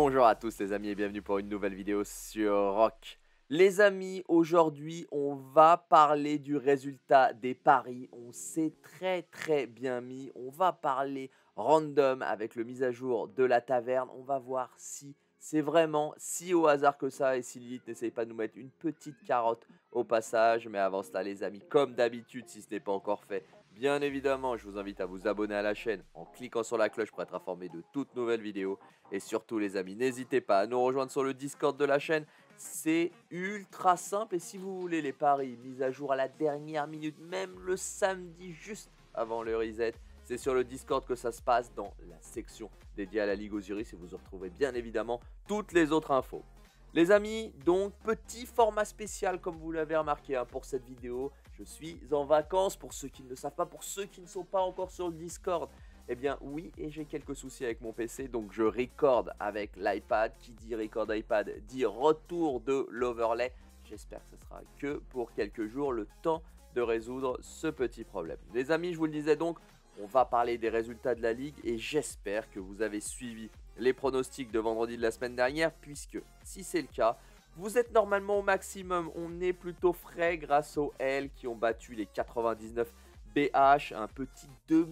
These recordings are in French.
Bonjour à tous les amis et bienvenue pour une nouvelle vidéo sur Rock. Les amis, aujourd'hui on va parler du résultat des paris. On s'est très bien mis. On va parler random avec le mise à jour de la taverne. On va voir si c'est vraiment si au hasard que ça et si Lilith n'essaye pas de nous mettre une petite carotte au passage. Mais avant cela les amis, comme d'habitude si ce n'est pas encore fait, bien évidemment je vous invite à vous abonner à la chaîne en cliquant sur la cloche pour être informé de toutes nouvelles vidéos. Et surtout les amis, n'hésitez pas à nous rejoindre sur le Discord de la chaîne. C'est ultra simple et si vous voulez les paris mis à jour à la dernière minute, même le samedi juste avant le reset, c'est sur le Discord que ça se passe dans la section dédiée à la Ligue Osiris et vous retrouvez bien évidemment toutes les autres infos. Les amis, donc petit format spécial comme vous l'avez remarqué pour cette vidéo. Je suis en vacances pour ceux qui ne le savent pas, pour ceux qui ne sont pas encore sur le Discord. Eh bien oui, et j'ai quelques soucis avec mon PC, donc je recorde avec l'iPad. Qui dit record iPad dit retour de l'overlay. J'espère que ce sera que pour quelques jours, le temps de résoudre ce petit problème. Les amis, je vous le disais donc, on va parler des résultats de la Ligue et j'espère que vous avez suivi les pronostics de vendredi de la semaine dernière, puisque si c'est le cas, vous êtes normalement au maximum. On est plutôt frais grâce aux L qui ont battu les 99 BH, un petit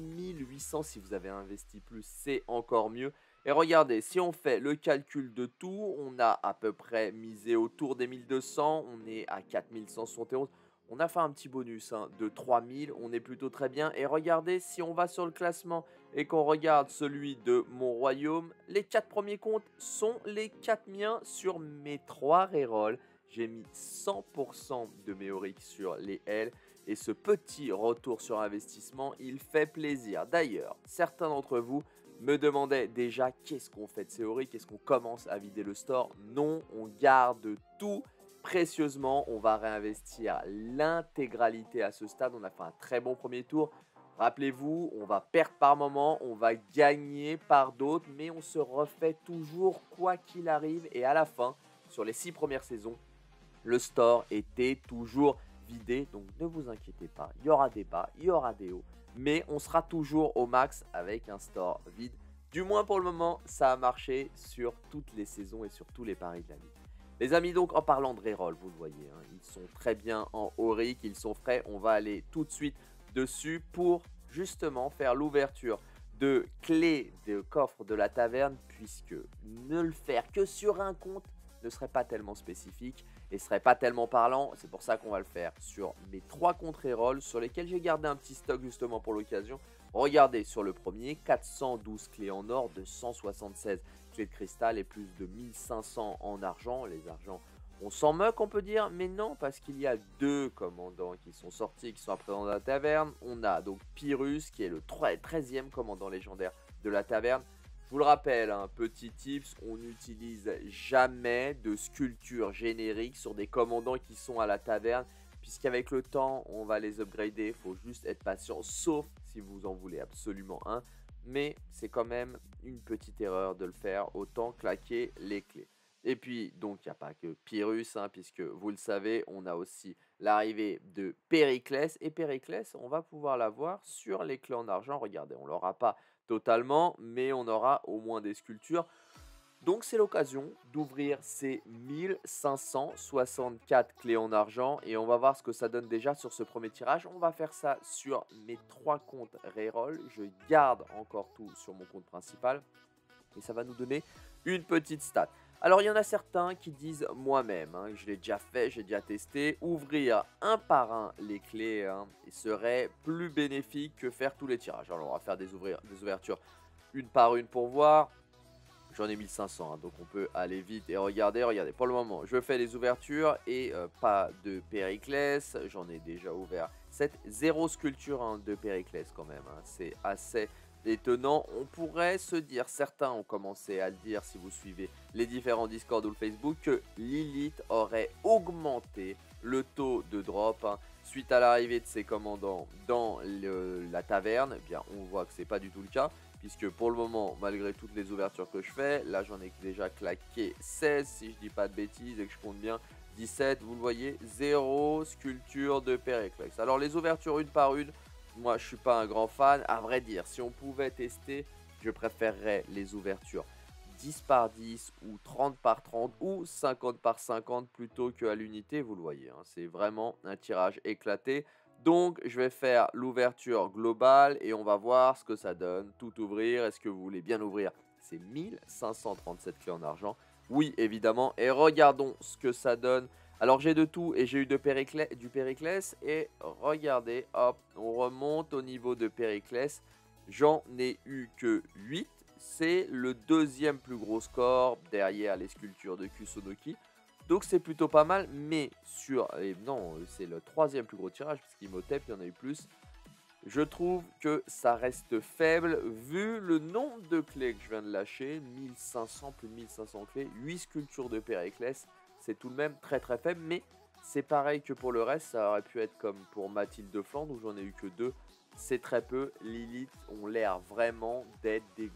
2800 si vous avez investi plus, c'est encore mieux. Et regardez, si on fait le calcul de tout, on a à peu près misé autour des 1200, on est à 4171. On a fait un petit bonus de 3000, on est plutôt très bien. Et regardez, si on va sur le classement et qu'on regarde celui de mon royaume, les 4 premiers comptes sont les 4 miens sur mes 3 rerolls. J'ai mis 100% de mes Oryx sur les L. Et ce petit retour sur investissement, il fait plaisir. D'ailleurs, certains d'entre vous me demandaient déjà qu'est-ce qu'on fait de ces Oryx, est-ce qu'on commence à vider le store? Non, on garde tout précieusement. On va réinvestir l'intégralité à ce stade. On a fait un très bon premier tour. Rappelez-vous, on va perdre par moment, on va gagner par d'autres, mais on se refait toujours quoi qu'il arrive. Et à la fin, sur les 6 premières saisons, le store était toujours vidé, donc ne vous inquiétez pas, il y aura des bas, il y aura des hauts, mais on sera toujours au max avec un store vide. Du moins pour le moment, ça a marché sur toutes les saisons et sur tous les paris de la Ligue. Les amis, donc en parlant de reroll, vous le voyez, ils sont très bien en Auric, ils sont frais. On va aller tout de suite dessus pour justement faire l'ouverture de clés de coffre de la taverne, puisque ne le faire que sur un compte ne serait pas tellement spécifique et serait pas tellement parlant. C'est pour ça qu'on va le faire sur mes 3 comptes reroll sur lesquels j'ai gardé un petit stock justement pour l'occasion. Regardez sur le premier, 412 clés en or, 276 clés de cristal et plus de 1500 en argent. Les argents, on s'en moque on peut dire, mais non, parce qu'il y a 2 commandants qui sont sortis, qui sont à présent dans la taverne. On a donc Pyrrhus qui est le 13e commandant légendaire de la taverne. Je vous le rappelle, petit tips, on n'utilise jamais de sculpture générique sur des commandants qui sont à la taverne, puisqu'avec le temps, on va les upgrader. Il faut juste être patient, sauf si vous en voulez absolument un. Mais c'est quand même une petite erreur de le faire, autant claquer les clés. Et puis, donc, il n'y a pas que Pyrrhus, puisque vous le savez, on a aussi l'arrivée de Périclès. Et Périclès, on va pouvoir l'avoir sur les clés en argent. Regardez, on ne l'aura pas totalement, mais on aura au moins des sculptures. Donc c'est l'occasion d'ouvrir ces 1564 clés en argent et on va voir ce que ça donne déjà sur ce premier tirage. On va faire ça sur mes 3 comptes reroll. Je garde encore tout sur mon compte principal et ça va nous donner une petite stat. Alors il y en a certains qui disent moi-même, je l'ai déjà fait, j'ai déjà testé, ouvrir un par un les clés serait plus bénéfique que faire tous les tirages. Alors on va faire des ouvertures une par une pour voir. J'en ai 1500, donc on peut aller vite et regardez. Pour le moment, je fais les ouvertures et pas de Périclès. J'en ai déjà ouvert 7, 0 sculpture de Périclès quand même. C'est assez étonnant. On pourrait se dire, certains ont commencé à le dire si vous suivez les différents Discord ou le Facebook, que Lilith aurait augmenté le taux de drop suite à l'arrivée de ses commandants dans la taverne. Eh bien, on voit que c'est pas du tout le cas, puisque pour le moment, malgré toutes les ouvertures que je fais, là j'en ai déjà claqué 16 si je dis pas de bêtises et que je compte bien 17, vous le voyez, 0 sculpture de Périclès. Alors les ouvertures une par une, moi je suis pas un grand fan, à vrai dire, si on pouvait tester, je préférerais les ouvertures 10 par 10 ou 30 par 30 ou 50 par 50 plutôt qu'à l'unité, vous le voyez, hein, c'est vraiment un tirage éclaté. Donc, je vais faire l'ouverture globale et on va voir ce que ça donne. Tout ouvrir, est-ce que vous voulez bien ouvrir? C'est 1537 clés en argent. Oui, évidemment. Et regardons ce que ça donne. Alors, j'ai de tout et j'ai eu du Périclès. Et regardez, hop, on remonte au niveau de Périclès. J'en ai eu que 8. C'est le deuxième plus gros score derrière les sculptures de Kusunoki. Donc c'est plutôt pas mal, mais non, c'est le troisième plus gros tirage, parce qu'Imhotep, il y en a eu plus. Je trouve que ça reste faible, vu le nombre de clés que je viens de lâcher, 1500, plus de 1500 clés, 8 sculptures de Périclès, c'est tout de même très très faible, mais c'est pareil que pour le reste, ça aurait pu être comme pour Mathilde de Flandre, où j'en ai eu que 2. C'est très peu. Lilith ont l'air vraiment d'être des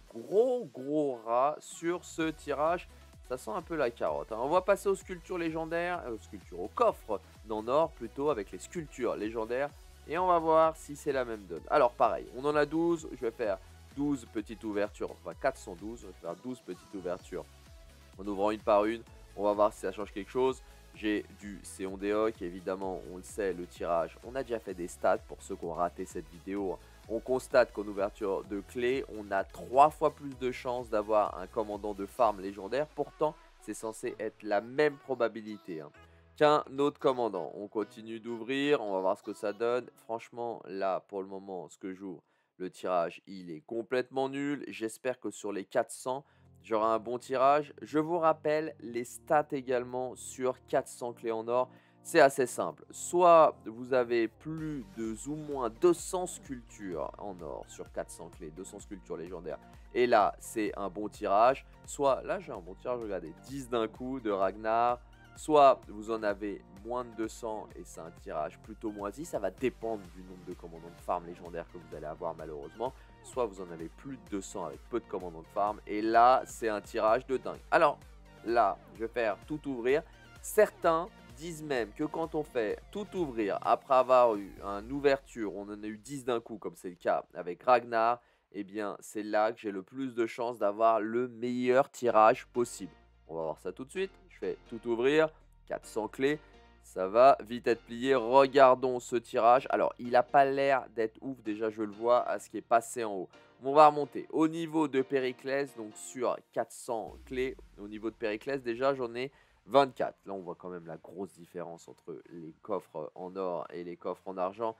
gros rats sur ce tirage. Ça sent un peu la carotte, hein. On va passer aux sculptures légendaires, aux coffres en or plutôt, avec les sculptures légendaires. Et on va voir si c'est la même donne. Alors pareil, on en a 12. Je vais faire 12 petites ouvertures, enfin 412. Je vais faire 12 petites ouvertures en ouvrant une par une. On va voir si ça change quelque chose. J'ai du Séon Deok, évidemment, on le sait, le tirage. On a déjà fait des stats pour ceux qui ont raté cette vidéo. On constate qu'en ouverture de clé, on a 3 fois plus de chances d'avoir un commandant de farm légendaire. Pourtant, c'est censé être la même probabilité, hein, qu'un autre commandant. On continue d'ouvrir, on va voir ce que ça donne. Franchement, là, pour le moment, ce que j'ouvre, le tirage, il est complètement nul. J'espère que sur les 400... j'aurai un bon tirage. Je vous rappelle les stats également sur 400 clés en or. C'est assez simple. Soit vous avez plus de ou moins 200 sculptures en or sur 400 clés, 200 sculptures légendaires. Et là, c'est un bon tirage. Soit, là j'ai un bon tirage, regardez, 10 d'un coup de Ragnar. Soit vous en avez moins de 200 et c'est un tirage plutôt moisi. Ça va dépendre du nombre de commandants de farm légendaires que vous allez avoir malheureusement. Soit vous en avez plus de 200 avec peu de commandants de farm. Et là, c'est un tirage de dingue. Alors, là, je vais faire tout ouvrir. Certains disent même que quand on fait tout ouvrir, après avoir eu une ouverture, on en a eu 10 d'un coup, comme c'est le cas avec Ragnar, eh bien, c'est là que j'ai le plus de chances d'avoir le meilleur tirage possible. On va voir ça tout de suite. Je fais tout ouvrir, 400 clés. Ça va vite être plié. Regardons ce tirage. Alors, il n'a pas l'air d'être ouf. Déjà, je le vois à ce qui est passé en haut. On va remonter au niveau de Périclès. Donc, sur 400 clés, au niveau de Périclès, déjà, j'en ai 24. Là, on voit quand même la grosse différence entre les coffres en or et les coffres en argent.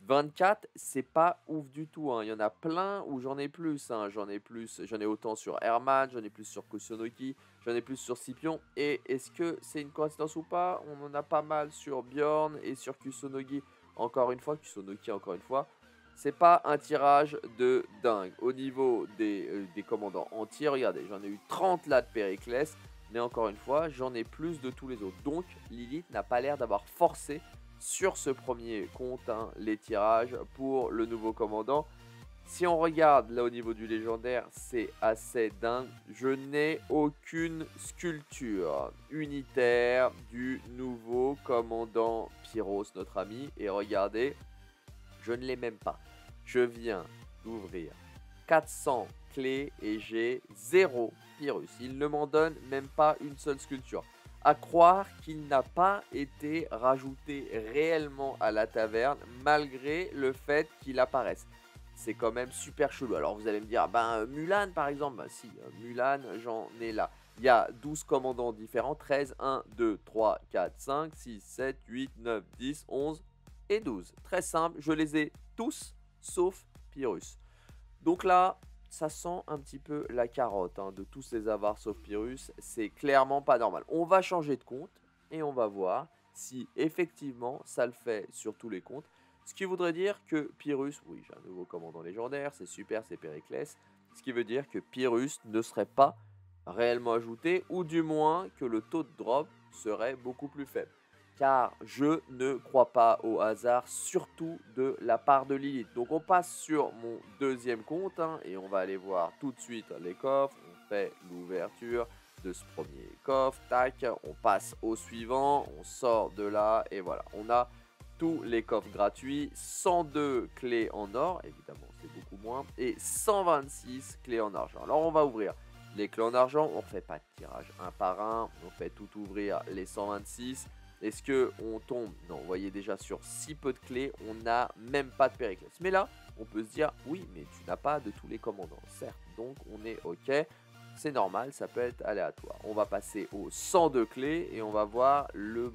24, c'est pas ouf du tout, hein. Il y en a plein où j'en ai plus, hein. J'en ai autant sur Herman, j'en ai plus sur Kusunoki, j'en ai plus sur Scipion. Et est-ce que c'est une coïncidence ou pas? On en a pas mal sur Bjorn et sur Kusunoki. Encore une fois, Kusunoki encore une fois. C'est pas un tirage de dingue. Au niveau des commandants entiers, regardez, j'en ai eu 30 là de Périclès. Mais encore une fois, j'en ai plus de tous les autres. Donc, Lilith n'a pas l'air d'avoir forcé sur ce premier compte, hein, les tirages pour le nouveau commandant. Si on regarde là au niveau du légendaire, c'est assez dingue. Je n'ai aucune sculpture unitaire du nouveau commandant Pyros, notre ami. Et regardez, je ne l'ai même pas. Je viens d'ouvrir 400 clés et j'ai 0 Pyrrhus. Il ne m'en donne même pas une seule sculpture. À croire qu'il n'a pas été rajouté réellement à la taverne malgré le fait qu'il apparaisse. C'est quand même super chelou. Alors vous allez me dire, Mulan par exemple, si, Mulan j'en ai là. Il y a 12 commandants différents, 13, 1, 2, 3, 4, 5, 6, 7, 8, 9, 10, 11 et 12. Très simple, je les ai tous sauf Pyrrhus. Donc là, ça sent un petit peu la carotte, hein, de tous les avares sauf Pyrrhus. C'est clairement pas normal. On va changer de compte et on va voir si effectivement ça le fait sur tous les comptes. Ce qui voudrait dire que Pyrrhus, oui, j'ai un nouveau commandant légendaire, c'est super, c'est Périclès. Ce qui veut dire que Pyrrhus ne serait pas réellement ajouté, ou du moins que le taux de drop serait beaucoup plus faible. Car je ne crois pas au hasard, surtout de la part de Lilith. Donc on passe sur mon deuxième compte, hein, et on va aller voir tout de suite les coffres. On fait l'ouverture de ce premier coffre, tac, on passe au suivant, on sort de là, et voilà, on a tous les coffres gratuits, 102 clés en or, évidemment c'est beaucoup moins, et 126 clés en argent. Alors on va ouvrir les clés en argent, on ne fait pas de tirage un par un, on fait tout ouvrir les 126. Est-ce qu'on tombe? Non, vous voyez déjà sur si peu de clés, on n'a même pas de Périclès. Mais là, on peut se dire, oui, mais tu n'as pas de tous les commandants, certes. Donc, on est OK. C'est normal, ça peut être aléatoire. On va passer aux 102 clés et on va voir le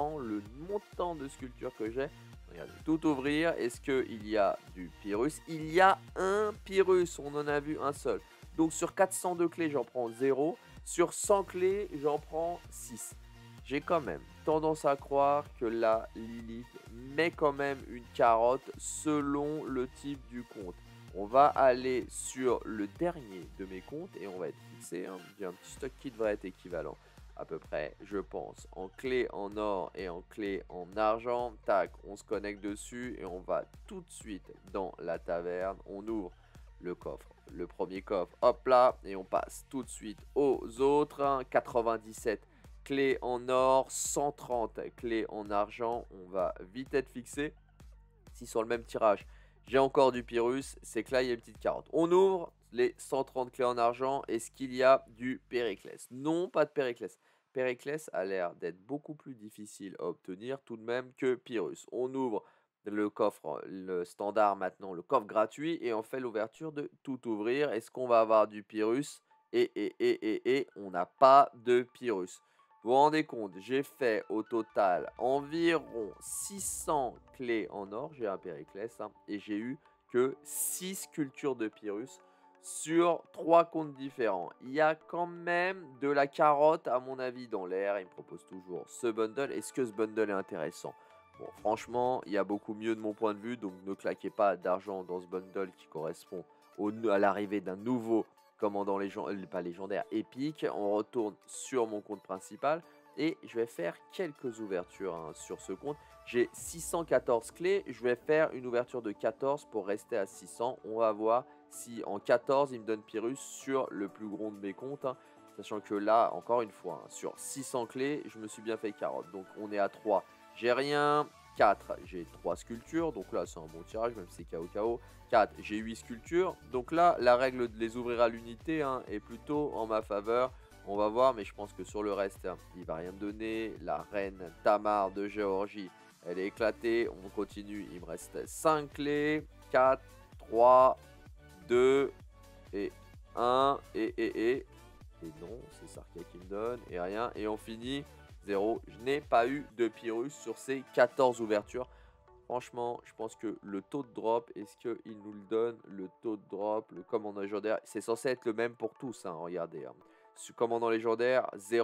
montant de sculpture que j'ai. Regardez, tout ouvrir. Est-ce qu'il y a du Pyrrhus? Il y a un Pyrrhus, on en a vu un seul. Donc sur 402 clés, j'en prends 0. Sur 100 clés, j'en prends 6. J'ai quand même tendance à croire que la Lilith met quand même une carotte selon le type du compte. On va aller sur le dernier de mes comptes et on va être fixé. J'ai un petit stock qui devrait être équivalent à peu près, je pense, en clé en or et en clé en argent. Tac, on se connecte dessus et on va tout de suite dans la taverne. On ouvre le coffre, le premier coffre, hop là, et on passe tout de suite aux autres. 97 clés en or, 130 clés en argent. On va vite être fixé. Si sur le même tirage, j'ai encore du Pyrrhus, c'est que là, il y a une petite carotte. On ouvre les 130 clés en argent. Est-ce qu'il y a du Périclès? Non, pas de Périclès. Périclès a l'air d'être beaucoup plus difficile à obtenir tout de même que Pyrrhus. On ouvre le coffre, le standard maintenant, le coffre gratuit, et on fait l'ouverture de tout ouvrir. Est-ce qu'on va avoir du Pyrrhus? Et on n'a pas de Pyrrhus. Vous vous rendez compte, j'ai fait au total environ 600 clés en or, j'ai un Périclès, et j'ai eu que 6 sculptures de Pyrrhus sur 3 comptes différents. Il y a quand même de la carotte à mon avis dans l'air, il me propose toujours ce bundle. Est-ce que ce bundle est intéressant? Bon, franchement, il y a beaucoup mieux de mon point de vue, donc ne claquez pas d'argent dans ce bundle qui correspond à l'arrivée d'un nouveau commandant pas légendaire, épique. On retourne sur mon compte principal et je vais faire quelques ouvertures sur ce compte. J'ai 614 clés, je vais faire une ouverture de 14 pour rester à 600. On va voir si en 14 il me donne Pyrrhus sur le plus gros de mes comptes. Sachant que là, encore une fois, sur 600 clés, je me suis bien fait carotte. Donc on est à 3, j'ai rien. 4, j'ai 3 sculptures, donc là c'est un bon tirage, même si c'est KO. 4, j'ai 8 sculptures, donc là la règle de les ouvrir à l'unité est plutôt en ma faveur. On va voir, mais je pense que sur le reste, il va rien me donner. La reine Tamar de Géorgie, elle est éclatée. On continue, il me reste 5 clés. 4, 3, 2 et 1. Et non, c'est Sarkia qui me donne, et rien. Et on finit 0. Je n'ai pas eu de Pyrrhus sur ces 14 ouvertures. Franchement, je pense que le taux de drop, est-ce qu'il nous le donne? Le taux de drop, le commandant légendaire, c'est censé être le même pour tous. Regardez. Ce commandant légendaire,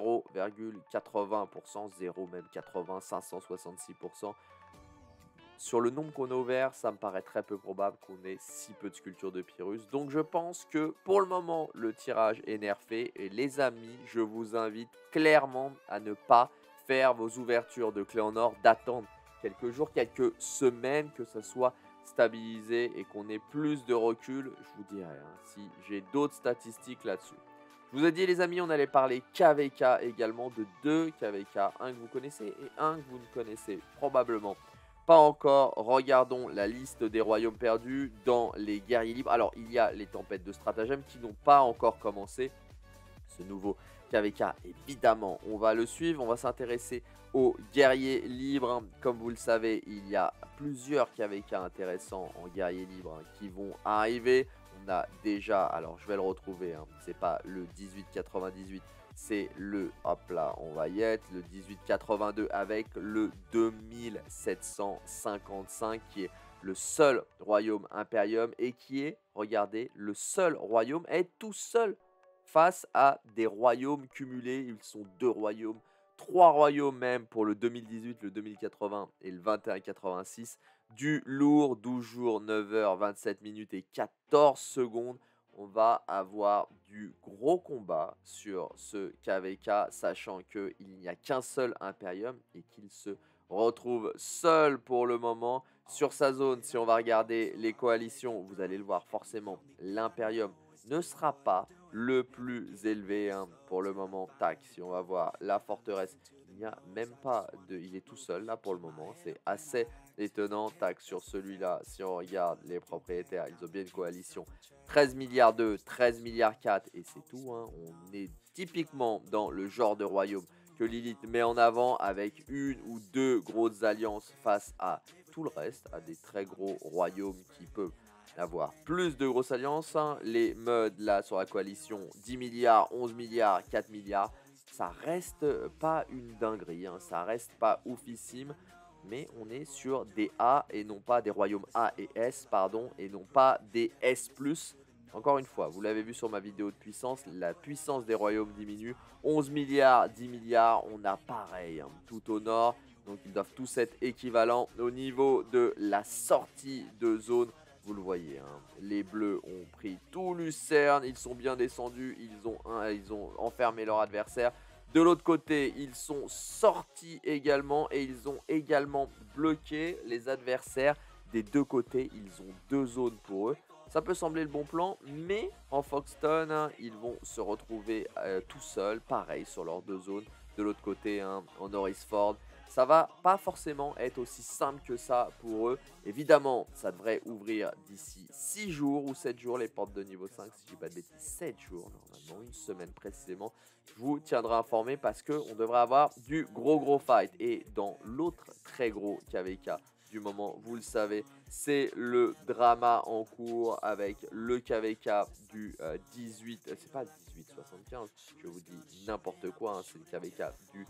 0,80%, 0 même 80, 566%. Sur le nombre qu'on a ouvert, ça me paraît très peu probable qu'on ait si peu de sculptures de Pyrrhus. Donc je pense que pour le moment, le tirage est nerfé. Et les amis, je vous invite clairement à ne pas faire vos ouvertures de clés en or, d'attendre quelques jours, quelques semaines, que ça soit stabilisé et qu'on ait plus de recul. Je vous dirai si j'ai d'autres statistiques là-dessus. Je vous ai dit les amis, on allait parler KVK également, de 2 KVK, un que vous connaissez et un que vous ne connaissez probablement pas encore. Regardons la liste des royaumes perdus dans les guerriers libres. Alors, il y a les tempêtes de stratagème qui n'ont pas encore commencé. Ce nouveau KVK, évidemment, on va le suivre. On va s'intéresser aux guerriers libres. Comme vous le savez, il y a plusieurs KVK intéressants en guerriers libres qui vont arriver. On a déjà, alors je vais le retrouver, c'est pas le 1898. C'est le, hop là, on va y être, le 1882 avec le 2755 qui est le seul royaume Imperium et qui est, regardez, le seul royaume à être tout seul face à des royaumes cumulés. Ils sont 2 royaumes, 3 royaumes même pour le 2018, le 2080 et le 2186. Du lourd, 12 jours, 9 heures, 27 minutes et 14 secondes. On va avoir du gros combat sur ce KVK, sachant qu'il n'y a qu'un seul Imperium et qu'il se retrouve seul pour le moment. Sur sa zone, si on va regarder les coalitions, vous allez le voir forcément, l'Imperium ne sera pas le plus élevé pour le moment. Tac, si on va voir la forteresse Il n'y a même pas de... Il est tout seul là pour le moment. C'est assez étonnant. Tac, sur celui-là, si on regarde les propriétaires, ils ont bien une coalition. 13 milliards 2, 13 milliards 4 et c'est tout. Hein. On est typiquement dans le genre de royaume que Lilith met en avant avec une ou deux grosses alliances face à tout le reste, à des très gros royaumes qui peuvent avoir plus de grosses alliances. Hein. Les mods là sur la coalition, 10 milliards, 11 milliards, 4 milliards, ça reste pas une dinguerie, hein. Ça reste pas oufissime, mais on est sur des A et non pas des royaumes A et S, pardon, et non pas des S+. Encore une fois, vous l'avez vu sur ma vidéo de puissance, la puissance des royaumes diminue. 11 milliards, 10 milliards, on a pareil, hein, tout au nord. Donc ils doivent tous être équivalents au niveau de la sortie de zone. Vous le voyez, hein, les bleus ont pris tout Lucerne, ils sont bien descendus, ils ont enfermé leur adversaire. De l'autre côté, ils sont sortis également et ils ont également bloqué les adversaires des deux côtés. Ils ont deux zones pour eux. Ça peut sembler le bon plan, mais en Foxton, hein, ils vont se retrouver tout seuls, pareil, sur leurs deux zones. De l'autre côté, hein, en Norrisford, ça va pas forcément être aussi simple que ça pour eux. Évidemment, ça devrait ouvrir d'ici 6 jours ou 7 jours les portes de niveau 5, si je dis pas de bêtises, 7 jours normalement, une semaine précisément. Je vous tiendrai informé parce qu'on devrait avoir du gros fight. Et dans l'autre très gros KVK du moment, vous le savez, c'est le drama en cours avec le KVK du 18, c'est pas 1875, je vous dis n'importe quoi, hein, c'est le KVK du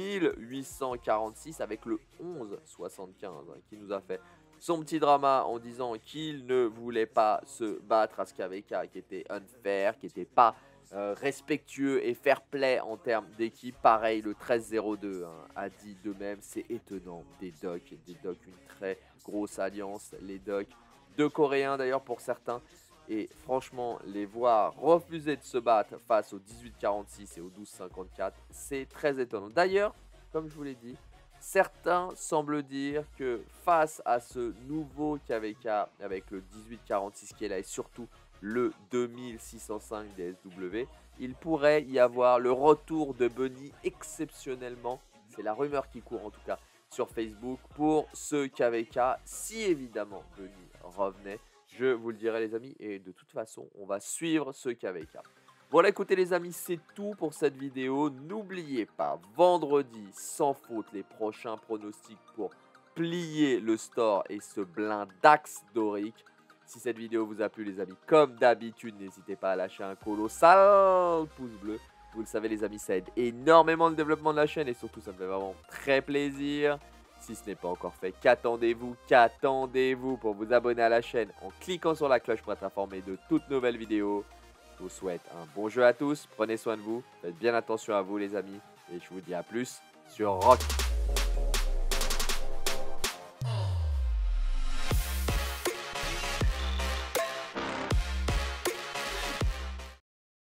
1846 avec le 1175 hein, qui nous a fait son petit drama en disant qu'il ne voulait pas se battre à ce KVK qui était unfair, qui n'était pas respectueux et fair play en termes d'équipe. Pareil, le 13-02 hein, a dit de même, c'est étonnant. Des Docs, une très grosse alliance. Les Docs, deux Coréens d'ailleurs pour certains. Et franchement, les voir refuser de se battre face au 18-46 et au 12-54, c'est très étonnant. D'ailleurs, comme je vous l'ai dit, certains semblent dire que face à ce nouveau KVK avec le 18-46 qui est là et surtout le 2605 DSW, il pourrait y avoir le retour de Bunny exceptionnellement, c'est la rumeur qui court en tout cas sur Facebook, pour ce KVK, si évidemment Bunny revenait, je vous le dirai les amis, et de toute façon on va suivre ce KVK. Voilà, écoutez les amis, c'est tout pour cette vidéo. N'oubliez pas, vendredi, sans faute, les prochains pronostics pour plier le store et ce blindax dorique. Si cette vidéo vous a plu les amis, comme d'habitude, n'hésitez pas à lâcher un colossal pouce bleu. Vous le savez les amis, ça aide énormément le développement de la chaîne et surtout ça me fait vraiment très plaisir. Si ce n'est pas encore fait, qu'attendez-vous pour vous abonner à la chaîne en cliquant sur la cloche pour être informé de toutes nouvelles vidéos. Je vous souhaite un bon jeu à tous, prenez soin de vous, faites bien attention à vous les amis et je vous dis à plus sur Rock.